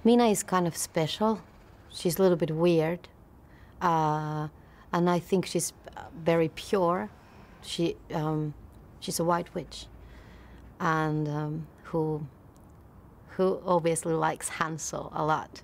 Mina is kind of special. She's a little bit weird. And I think she's very pure. She's a white witch, and who obviously likes Hansel a lot.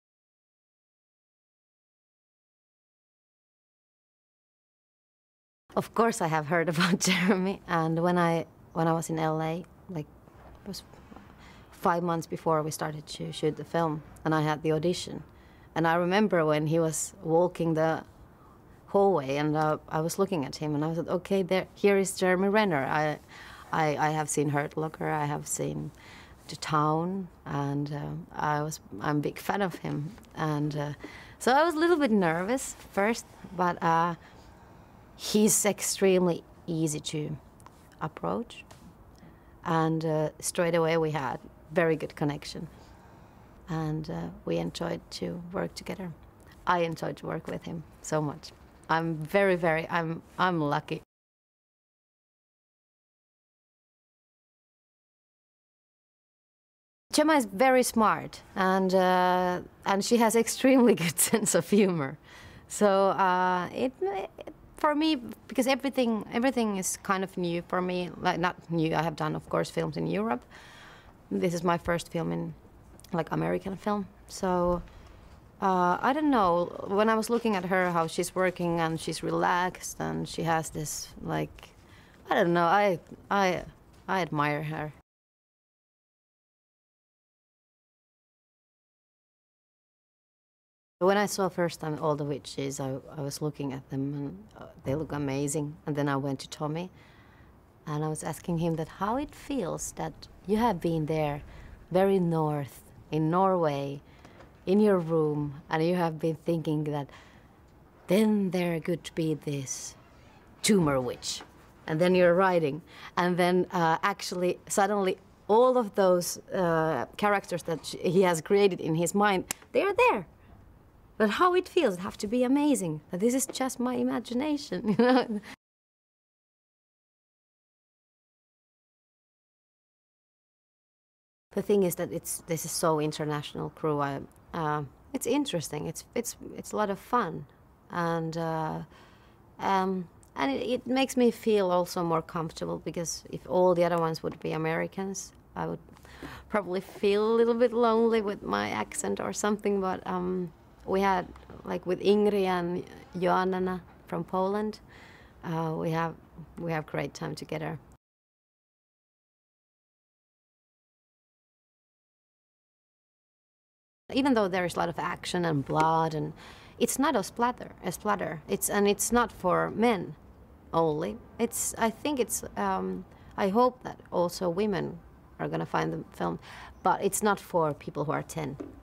Of course, I have heard about Jeremy, and when I was in LA, like it was 5 months before we started to shoot the film, and I had the audition, and I remember when he was walking the hallway, and I was looking at him, and I said, "Okay, here is Jeremy Renner. I have seen Hurt Locker, I have seen The Town, and I'm a big fan of him." And so I was a little bit nervous first, but he's extremely easy to approach, and straight away we had very good connection, and we enjoyed to work together. I enjoyed to work with him so much. I'm lucky. Gemma is very smart, and she has extremely good sense of humor. So for me, because everything is kind of new for me. Like, not new. I have done, of course, films in Europe. This is my first film in, like, American film. So I don't know. When I was looking at her, how she's working, and she's relaxed, and she has this, like, I don't know. I admire her. When I saw first time all the witches, I was looking at them, and they look amazing. And then I went to Tommy, and I was asking him that how it feels that you have been there, very north, in Norway, in your room, and you have been thinking that then there could be this tumor witch. And then you're writing, and then actually suddenly all of those characters that he has created in his mind, they are there. But how it feels, it have to be amazing. That this is just my imagination, you know. The thing is that this is so international crew. It's interesting. It's a lot of fun, and it makes me feel also more comfortable, because if all the other ones would be Americans, I would probably feel a little bit lonely with my accent or something. But we had, like, with Ingrid and Joanna from Poland, we have great time together. Even though there is a lot of action and blood, and it's not a splatter. It's not for men only. I think it's. I hope that also women are gonna find the film, but it's not for people who are 10.